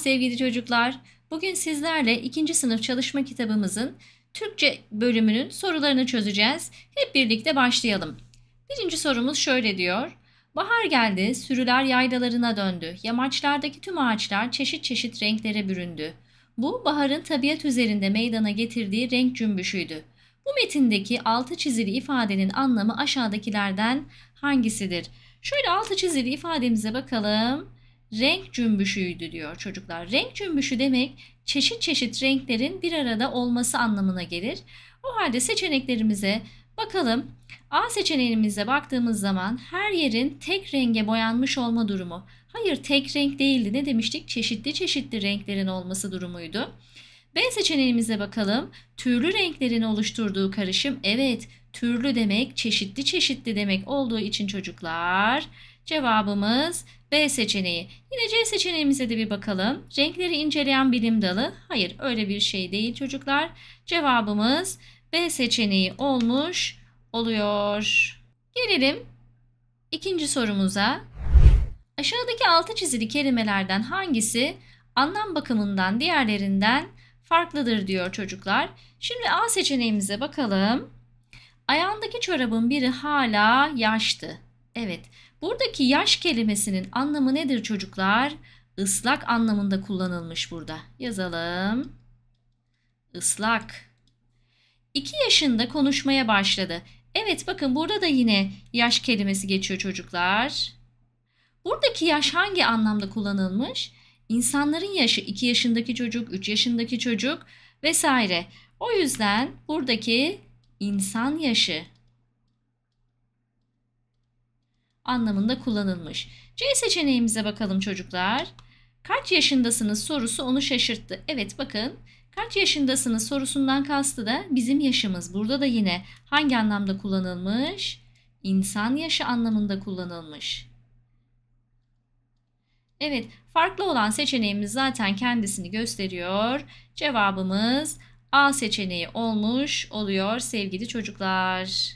sevgili çocuklar. Bugün sizlerle 2. sınıf çalışma kitabımızın Türkçe bölümünün sorularını çözeceğiz. Hep birlikte başlayalım. Birinci sorumuz şöyle diyor. Bahar geldi, sürüler yaylalarına döndü. Yamaçlardaki tüm ağaçlar çeşit çeşit renklere büründü. Bu baharın tabiat üzerinde meydana getirdiği renk cümbüşüydü. Bu metindeki altı çizili ifadenin anlamı aşağıdakilerden hangisidir? Şöyle altı çizili ifademize bakalım. Renk cümbüşüydü diyor çocuklar. Renk cümbüşü demek çeşit çeşit renklerin bir arada olması anlamına gelir. O halde seçeneklerimize bakalım. A seçeneğimize baktığımız zaman her yerin tek renge boyanmış olma durumu. Hayır, tek renk değildi. Ne demiştik? Çeşitli çeşitli renklerin olması durumuydu. B seçeneğimize bakalım. Türlü renklerin oluşturduğu karışım. Evet, türlü demek çeşitli çeşitli demek olduğu için çocuklar cevabımız B seçeneği. Yine C seçeneğimize de bir bakalım. Renkleri inceleyen bilim dalı. Hayır, öyle bir şey değil çocuklar. Cevabımız B seçeneği olmuş oluyor. Gelelim ikinci sorumuza. Aşağıdaki altı çizili kelimelerden hangisi anlam bakımından diğerlerinden farklıdır diyor çocuklar. Şimdi A seçeneğimize bakalım. Ayağındaki çorabın biri hala yaştı. Evet, buradaki yaş kelimesinin anlamı nedir çocuklar? Islak anlamında kullanılmış burada. Yazalım. Islak. 2 yaşında konuşmaya başladı. Evet, bakın burada da yine yaş kelimesi geçiyor çocuklar. Buradaki yaş hangi anlamda kullanılmış? İnsanların yaşı 2 yaşındaki çocuk, 3 yaşındaki çocuk vesaire. O yüzden buradaki insan yaşı anlamında kullanılmış. C seçeneğimize bakalım çocuklar. Kaç yaşındasınız sorusu onu şaşırttı. Evet, bakın kaç yaşındasınız sorusundan kastı da bizim yaşımız. Burada da yine hangi anlamda kullanılmış? İnsan yaşı anlamında kullanılmış. Evet, farklı olan seçeneğimiz zaten kendisini gösteriyor. Cevabımız A seçeneği olmuş oluyor sevgili çocuklar.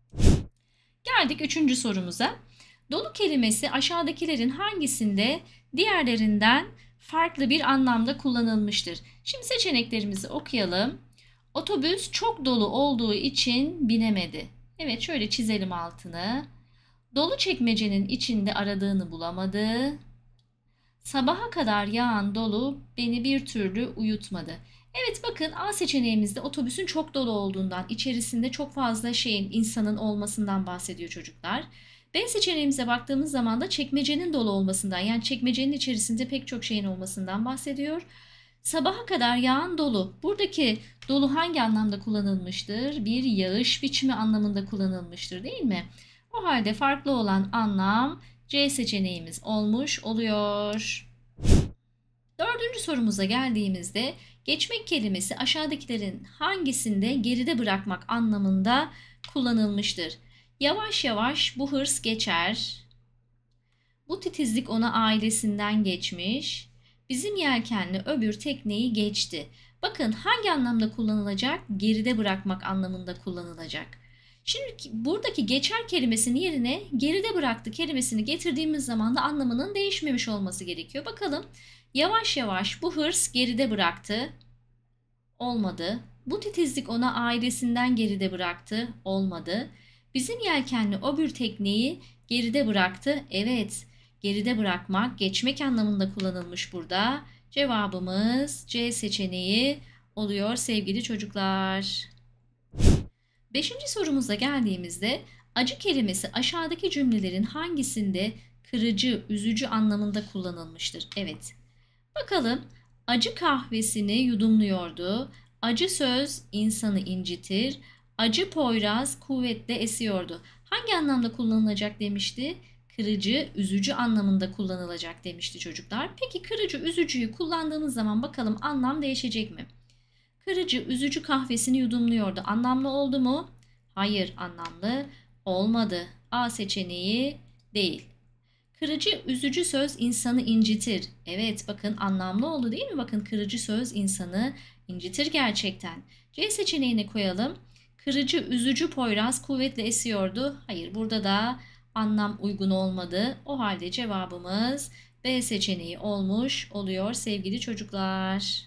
Geldik 3. sorumuza. Dolu kelimesi aşağıdakilerin hangisinde diğerlerinden farklı bir anlamda kullanılmıştır? Şimdi seçeneklerimizi okuyalım. Otobüs çok dolu olduğu için binemedi. Evet, şöyle çizelim altını. Dolu çekmecenin içinde aradığını bulamadı. Sabaha kadar yağan dolu beni bir türlü uyutmadı. Evet, bakın A seçeneğimizde otobüsün çok dolu olduğundan, içerisinde çok fazla insanın olmasından bahsediyor çocuklar. B seçeneğimize baktığımız zaman da çekmecenin dolu olmasından, yani çekmecenin içerisinde pek çok şeyin olmasından bahsediyor. Sabaha kadar yağan dolu. Buradaki dolu hangi anlamda kullanılmıştır? Bir yağış biçimi anlamında kullanılmıştır, değil mi? O halde farklı olan anlam C seçeneğimiz olmuş oluyor. 4. sorumuza geldiğimizde geçmek kelimesi aşağıdakilerin hangisinde geride bırakmak anlamında kullanılmıştır? Yavaş yavaş bu hırs geçer. Bu titizlik ona ailesinden geçmiş. Bizim yelkenli öbür tekneyi geçti. Bakın hangi anlamda kullanılacak? Geride bırakmak anlamında kullanılacak. Şimdi buradaki geçer kelimesinin yerine geride bıraktı kelimesini getirdiğimiz zaman da anlamının değişmemiş olması gerekiyor. Bakalım, yavaş yavaş bu hırs geride bıraktı. Olmadı. Bu titizlik ona ailesinden geride bıraktı. Olmadı. Bizim yelkenli öbür tekneyi geride bıraktı. Evet, geride bırakmak, geçmek anlamında kullanılmış burada. Cevabımız C seçeneği oluyor sevgili çocuklar. 5. sorumuza geldiğimizde acı kelimesi aşağıdaki cümlelerin hangisinde kırıcı, üzücü anlamında kullanılmıştır? Evet. Bakalım, acı kahvesini yudumluyordu. Acı söz insanı incitir. Acı poyraz kuvvetle esiyordu. Hangi anlamda kullanılacak demişti? Kırıcı, üzücü anlamında kullanılacak demişti çocuklar. Peki kırıcı, üzücüyü kullandığımız zaman bakalım anlam değişecek mi? Kırıcı, üzücü kahvesini yudumluyordu. Anlamlı oldu mu? Hayır, anlamlı olmadı. A seçeneği değil. Kırıcı, üzücü söz insanı incitir. Evet, bakın anlamlı oldu değil mi? Bakın kırıcı söz insanı incitir gerçekten. C seçeneğini koyalım. Kırıcı, üzücü poyraz kuvvetle esiyordu. Hayır, burada da anlam uygun olmadı. O halde cevabımız B seçeneği olmuş oluyor sevgili çocuklar.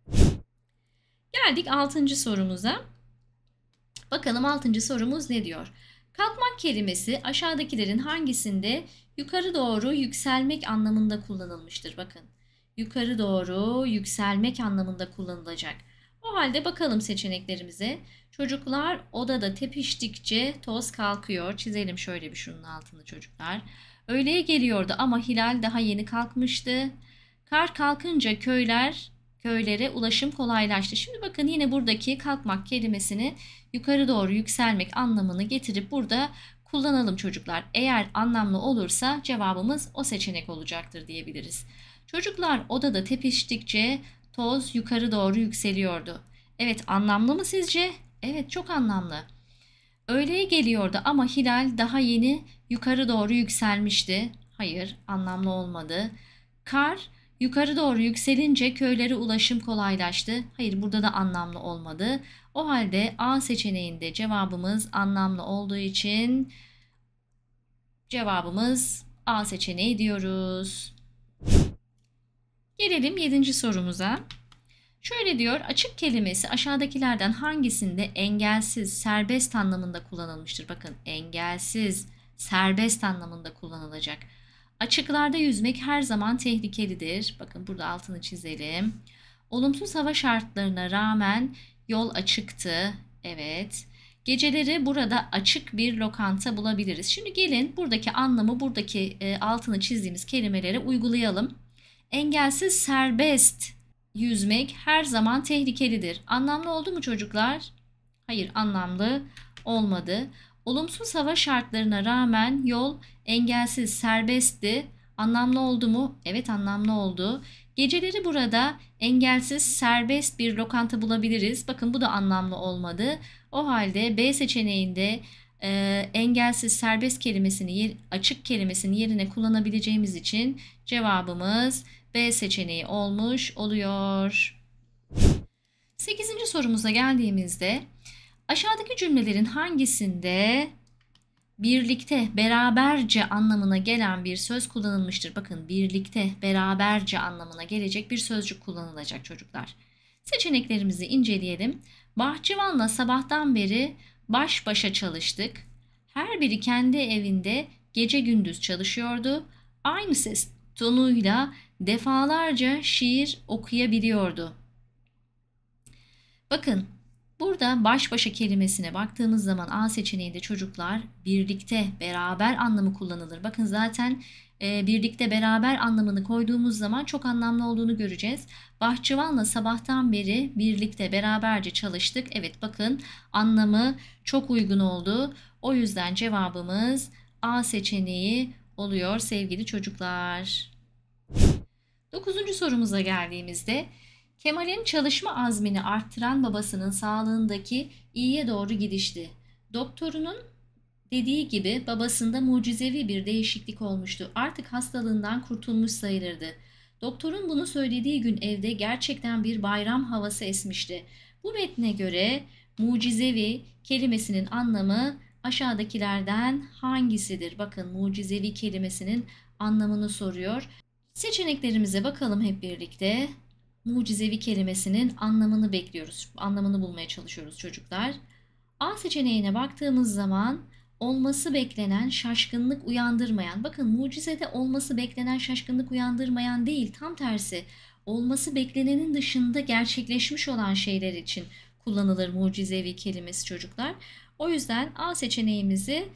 Geldik 6. sorumuza. Bakalım 6. sorumuz ne diyor? Kalkmak kelimesi aşağıdakilerin hangisinde yukarı doğru yükselmek anlamında kullanılmıştır? Bakın, yukarı doğru yükselmek anlamında kullanılacak. O halde bakalım seçeneklerimize. Çocuklar odada tepiştikçe toz kalkıyor. Çizelim şöyle bir şunun altını çocuklar. Öğleye geliyordu ama hilal daha yeni kalkmıştı. Kar kalkınca köylere ulaşım kolaylaştı. Şimdi bakın yine buradaki kalkmak kelimesini yukarı doğru yükselmek anlamını getirip burada kullanalım çocuklar. Eğer anlamlı olursa cevabımız o seçenek olacaktır diyebiliriz. Çocuklar odada tepiştikçe toz yukarı doğru yükseliyordu. Evet, anlamlı mı sizce? Evet, çok anlamlı. Öğleye geliyordu ama hilal daha yeni yukarı doğru yükselmişti. Hayır, anlamlı olmadı. Kar yukarı doğru yükselince köylere ulaşım kolaylaştı. Hayır, burada da anlamlı olmadı. O halde A seçeneğinde cevabımız anlamlı olduğu için cevabımız A seçeneği diyoruz. Gelelim 7. sorumuza. Şöyle diyor, açık kelimesi aşağıdakilerden hangisinde engelsiz, serbest anlamında kullanılmıştır? Bakın, engelsiz, serbest anlamında kullanılacak. Açıklarda yüzmek her zaman tehlikelidir. Bakın burada altını çizelim. Olumsuz hava şartlarına rağmen yol açıktı. Evet. Geceleri burada açık bir lokanta bulabiliriz. Şimdi gelin buradaki anlamı, buradaki altını çizdiğimiz kelimelere uygulayalım. Engelsiz, serbest yüzmek her zaman tehlikelidir. Anlamlı oldu mu çocuklar? Hayır, anlamlı olmadı. Olumsuz hava şartlarına rağmen yol engelsiz, serbestti. Anlamlı oldu mu? Evet, anlamlı oldu. Geceleri burada engelsiz, serbest bir lokanta bulabiliriz. Bakın bu da anlamlı olmadı. O halde B seçeneğinde engelsiz, serbest kelimesini, açık kelimesini yerine kullanabileceğimiz için cevabımız B seçeneği olmuş oluyor. 8. sorumuza geldiğimizde aşağıdaki cümlelerin hangisinde birlikte, beraberce anlamına gelen bir söz kullanılmıştır? Bakın, birlikte, beraberce anlamına gelecek bir sözcük kullanılacak çocuklar. Seçeneklerimizi inceleyelim. Bahçıvanla sabahtan beri baş başa çalıştık. Her biri kendi evinde gece gündüz çalışıyordu. Aynı ses tonuyla defalarca şiir okuyabiliyordu. Bakın, burada baş başa kelimesine baktığımız zaman A seçeneğinde çocuklar birlikte, beraber anlamı kullanılır. Bakın zaten birlikte, beraber anlamını koyduğumuz zaman çok anlamlı olduğunu göreceğiz. Bahçıvanla sabahtan beri birlikte, beraberce çalıştık. Evet, bakın anlamı çok uygun oldu. O yüzden cevabımız A seçeneği oluyor sevgili çocuklar. 9. sorumuza geldiğimizde Kemal'in çalışma azmini arttıran babasının sağlığındaki iyiye doğru gidişti. Doktorunun dediği gibi babasında mucizevi bir değişiklik olmuştu. Artık hastalığından kurtulmuş sayılırdı. Doktorun bunu söylediği gün evde gerçekten bir bayram havası esmişti. Bu metne göre mucizevi kelimesinin anlamı aşağıdakilerden hangisidir? Bakın, mucizevi kelimesinin anlamını soruyor. Seçeneklerimize bakalım hep birlikte. Mucizevi kelimesinin anlamını bekliyoruz. Anlamını bulmaya çalışıyoruz çocuklar. A seçeneğine baktığımız zaman olması beklenen, şaşkınlık uyandırmayan. Bakın, mucizede olması beklenen, şaşkınlık uyandırmayan değil, tam tersi. Olması beklenenin dışında gerçekleşmiş olan şeyler için kullanılır mucizevi kelimesi çocuklar. O yüzden A seçeneğimizi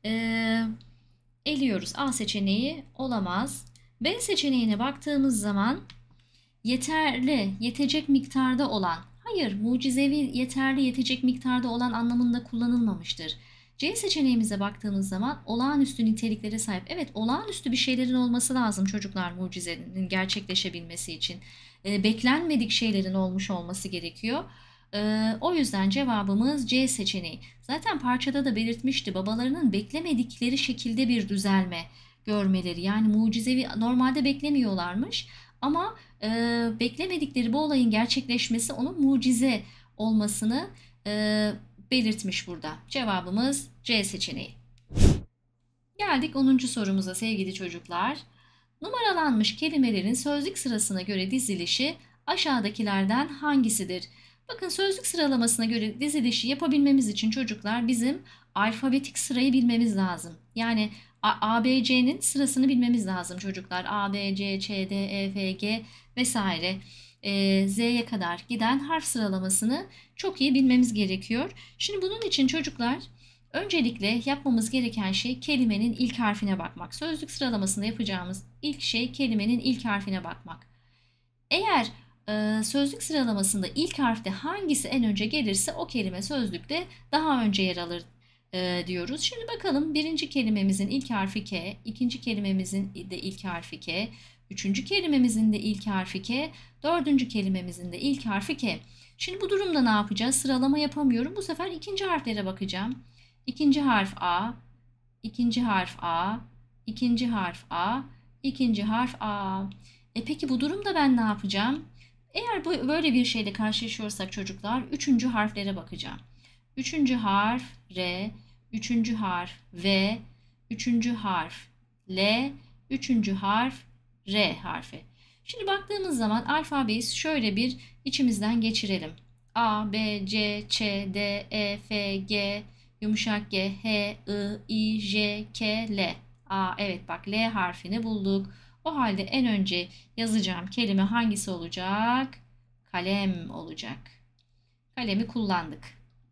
eliyoruz. A seçeneği olamaz. B seçeneğine baktığımız zaman yeterli, yetecek miktarda olan, hayır, mucizevi, yeterli, yetecek miktarda olan anlamında kullanılmamıştır. C seçeneğimize baktığımız zaman olağanüstü niteliklere sahip. Evet, olağanüstü bir şeylerin olması lazım çocuklar mucizenin gerçekleşebilmesi için. Beklenmedik şeylerin olmuş olması gerekiyor. O yüzden cevabımız C seçeneği. Zaten parçada da belirtmişti, babalarının beklemedikleri şekilde bir düzelme görmeleri. Yani mucizevi, normalde beklemiyorlarmış ama beklemedikleri bu olayın gerçekleşmesi onun mucize olmasını belirtmiş burada. Cevabımız C seçeneği. Geldik 10. sorumuza sevgili çocuklar. Numaralanmış kelimelerin sözlük sırasına göre dizilişi aşağıdakilerden hangisidir? Bakın sözlük sıralamasına göre dizilişi yapabilmemiz için çocuklar bizim alfabetik sırayı bilmemiz lazım. Yani ABC'nin sırasını bilmemiz lazım çocuklar. A, B, C, Ç, D, E, F, G vesaire. Z'ye kadar giden harf sıralamasını çok iyi bilmemiz gerekiyor. Şimdi bunun için çocuklar öncelikle yapmamız gereken şey kelimenin ilk harfine bakmak. Sözlük sıralamasında yapacağımız ilk şey kelimenin ilk harfine bakmak. Eğer sözlük sıralamasında ilk harfte hangisi en önce gelirse o kelime sözlükte daha önce yer alır diyoruz. Şimdi bakalım birinci kelimemizin ilk harfi K, ikinci kelimemizin de ilk harfi K, üçüncü kelimemizin de ilk harfi K, dördüncü kelimemizin de ilk harfi K. Şimdi bu durumda ne yapacağız? Sıralama yapamıyorum. Bu sefer ikinci harflere bakacağım. İkinci harf A, ikinci harf A, ikinci harf A, ikinci harf A. Peki bu durumda ben ne yapacağım? Eğer böyle bir şeyle karşılaşıyorsak çocuklar, üçüncü harflere bakacağım. Üçüncü harf R, üçüncü harf V, üçüncü harf L, üçüncü harf R harfi. Şimdi baktığımız zaman alfabeyi şöyle bir içimizden geçirelim. A, B, C, Ç, D, E, F, G, yumuşak G, H, I, I, J, K, L. Evet bak L harfini bulduk. O halde en önce yazacağım kelime hangisi olacak? Kalem olacak. Kalemi kullandık.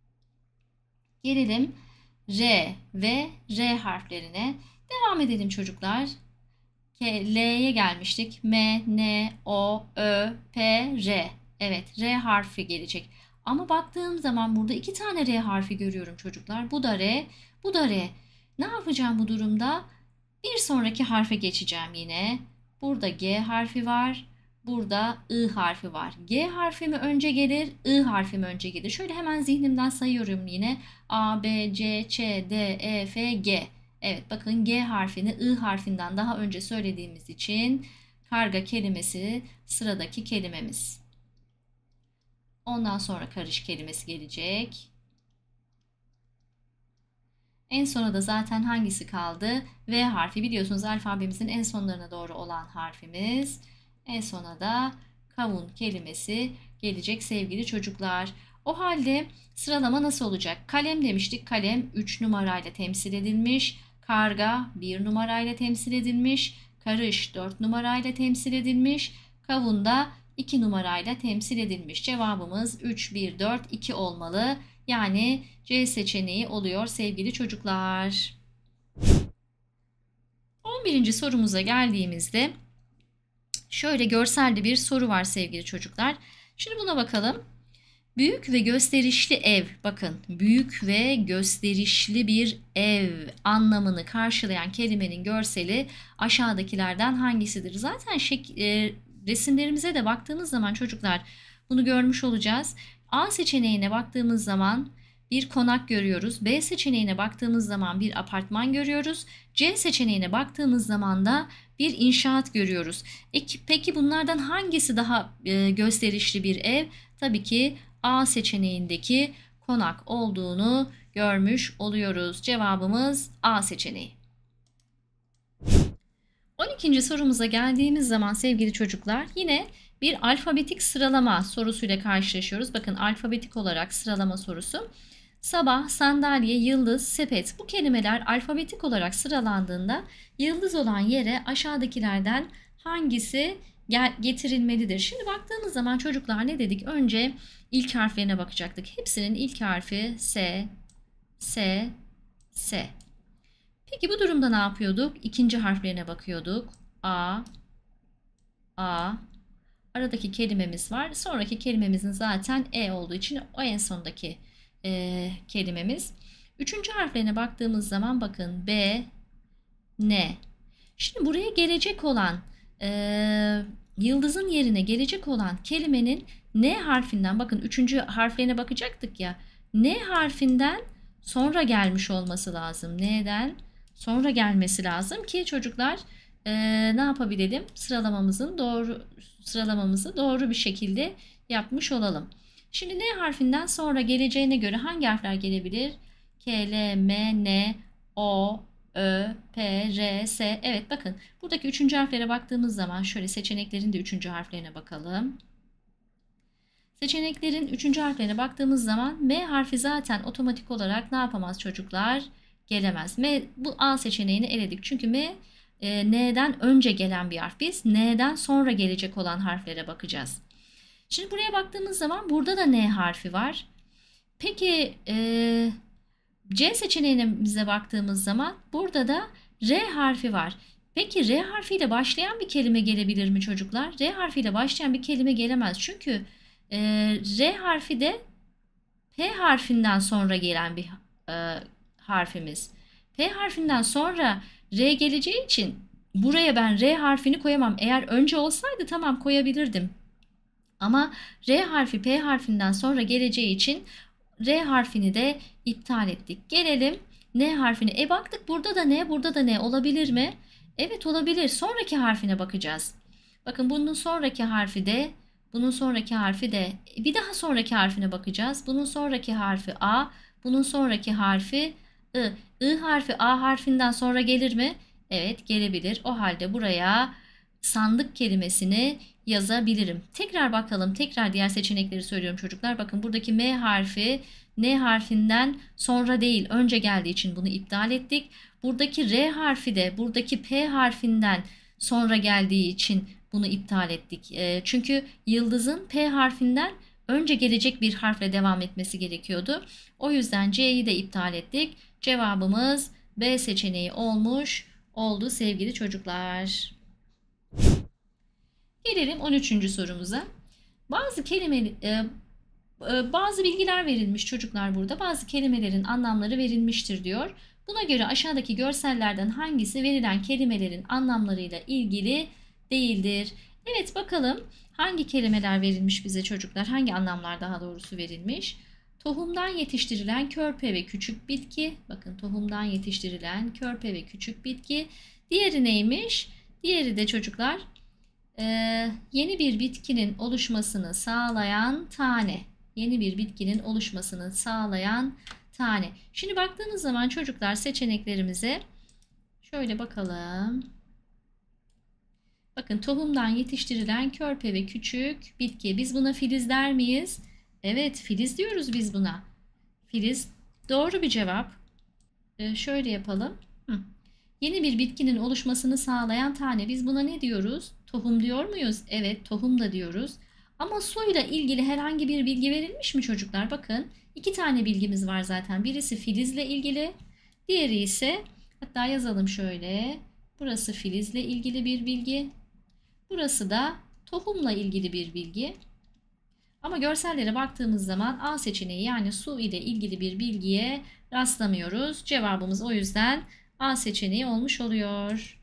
Gelelim R ve R harflerine. Devam edelim çocuklar. L'ye gelmiştik. M, N, O, Ö, P, R. Evet R harfi gelecek. Ama baktığım zaman burada iki tane R harfi görüyorum çocuklar. Bu da R, bu da R. Ne yapacağım bu durumda? Bir sonraki harfe geçeceğim yine. Burada G harfi var. Burada I harfi var. G harfi mi önce gelir, I harfi mi önce gelir? Şöyle hemen zihnimden sayıyorum yine. A, B, C, Ç, D, E, F, G. Evet bakın G harfini I harfinden daha önce söylediğimiz için karga kelimesi sıradaki kelimemiz. Ondan sonra karış kelimesi gelecek. En sona da zaten hangisi kaldı? V harfi biliyorsunuz alfabemizin en sonlarına doğru olan harfimiz. En sona da kavun kelimesi gelecek sevgili çocuklar. O halde sıralama nasıl olacak? Kalem demiştik. Kalem 3 numarayla temsil edilmiş. Karga 1 numarayla temsil edilmiş. Karış 4 numarayla temsil edilmiş. Kavun da 2 numarayla temsil edilmiş. Cevabımız 3, 1, 4, 2 olmalı. Yani C seçeneği oluyor sevgili çocuklar. 11. sorumuza geldiğimizde şöyle görselde bir soru var sevgili çocuklar. Şimdi buna bakalım. Büyük ve gösterişli ev, bakın büyük ve gösterişli bir ev anlamını karşılayan kelimenin görseli aşağıdakilerden hangisidir? Zaten resimlerimize de baktığımız zaman çocuklar bunu görmüş olacağız. A seçeneğine baktığımız zaman bir konak görüyoruz. B seçeneğine baktığımız zaman bir apartman görüyoruz. C seçeneğine baktığımız zaman da bir inşaat görüyoruz. Peki bunlardan hangisi daha gösterişli bir ev? Tabii ki A seçeneğindeki konak olduğunu görmüş oluyoruz. Cevabımız A seçeneği. 12. sorumuza geldiğimiz zaman sevgili çocuklar yine bir alfabetik sıralama sorusuyla karşılaşıyoruz. Bakın alfabetik olarak sıralama sorusu. Sabah, sandalye, yıldız, sepet bu kelimeler alfabetik olarak sıralandığında yıldız olan yere aşağıdakilerden hangisi getirilmelidir? Şimdi baktığımız zaman çocuklar ne dedik? Önce ilk harflerine bakacaktık. Hepsinin ilk harfi S, S, S. Peki bu durumda ne yapıyorduk? İkinci harflerine bakıyorduk. A, A. Aradaki kelimemiz var. Sonraki kelimemizin zaten E olduğu için o en sondaki kelimemiz. Üçüncü harflerine baktığımız zaman bakın B, N. Şimdi buraya gelecek olan yıldızın yerine gelecek olan kelimenin N harfinden bakın üçüncü harflerine bakacaktık ya. N harfinden sonra gelmiş olması lazım. N'den sonra gelmesi lazım ki çocuklar ne yapabilelim? Sıralamamızı doğru bir şekilde yapmış olalım. Şimdi N harfinden sonra geleceğine göre hangi harfler gelebilir? K, L, M, N, O, Ö, P, R, S. Evet bakın buradaki üçüncü harflere baktığımız zaman şöyle seçeneklerin de üçüncü harflerine bakalım. Seçeneklerin üçüncü harflerine baktığımız zaman M harfi zaten otomatik olarak ne yapamaz çocuklar? Gelemez. Bu A seçeneğini eledik. Çünkü M N'den önce gelen bir harf. Biz N'den sonra gelecek olan harflere bakacağız. Şimdi buraya baktığımız zaman burada da N harfi var. Peki C seçeneğimize baktığımız zaman burada da R harfi var. Peki R harfiyle başlayan bir kelime gelebilir mi çocuklar? R harfiyle başlayan bir kelime gelemez. Çünkü R harfi de P harfinden sonra gelen bir harfimiz. P harfinden sonra R geleceği için buraya ben R harfini koyamam. Eğer önce olsaydı tamam koyabilirdim. Ama R harfi P harfinden sonra geleceği için R harfini de iptal ettik. Gelelim N harfine. Baktık burada da N, burada da N olabilir mi? Evet olabilir. Sonraki harfine bakacağız. Bakın bunun sonraki harfi de, bunun sonraki harfi de, bir daha sonraki harfine bakacağız. Bunun sonraki harfi A, bunun sonraki harfi I. I harfi A harfinden sonra gelir mi? Evet gelebilir. O halde buraya sandık kelimesini yazabilirim. Tekrar bakalım. Tekrar diğer seçenekleri söylüyorum çocuklar. Bakın buradaki M harfi N harfinden sonra değil önce geldiği için bunu iptal ettik. Buradaki R harfi de buradaki P harfinden sonra geldiği için bunu iptal ettik. Çünkü yıldızın P harfinden önce gelecek bir harfle devam etmesi gerekiyordu. O yüzden C'yi de iptal ettik. Cevabımız B seçeneği oldu sevgili çocuklar. Gelelim 13. sorumuza. Bazı bilgiler verilmiş çocuklar burada. Bazı kelimelerin anlamları verilmiştir diyor. Buna göre aşağıdaki görsellerden hangisi verilen kelimelerin anlamlarıyla ilgili değildir? Evet bakalım hangi kelimeler verilmiş bize çocuklar? Hangi anlamlar daha doğrusu verilmiş? Tohumdan yetiştirilen körpe ve küçük bitki. Bakın tohumdan yetiştirilen körpe ve küçük bitki. Diğeri neymiş? Diğeri de çocuklar yeni bir bitkinin oluşmasını sağlayan tane. Yeni bir bitkinin oluşmasını sağlayan tane. Şimdi baktığınız zaman çocuklar seçeneklerimize şöyle bakalım. Bakın tohumdan yetiştirilen körpe ve küçük bitki. Biz buna filiz der miyiz? Evet filiz diyoruz biz buna. Filiz doğru bir cevap. Şöyle yapalım. Yeni bir bitkinin oluşmasını sağlayan tane. Biz buna ne diyoruz? Tohum diyor muyuz? Evet tohum da diyoruz. Ama suyla ilgili herhangi bir bilgi verilmiş mi çocuklar? Bakın 2 tane bilgimiz var zaten. Birisi filizle ilgili. Diğeri ise hatta yazalım şöyle. Burası filizle ilgili bir bilgi. Burası da tohumla ilgili bir bilgi. Ama görsellere baktığımız zaman A seçeneği yani su ile ilgili bir bilgiye rastlamıyoruz. Cevabımız o yüzden A seçeneği olmuş oluyor.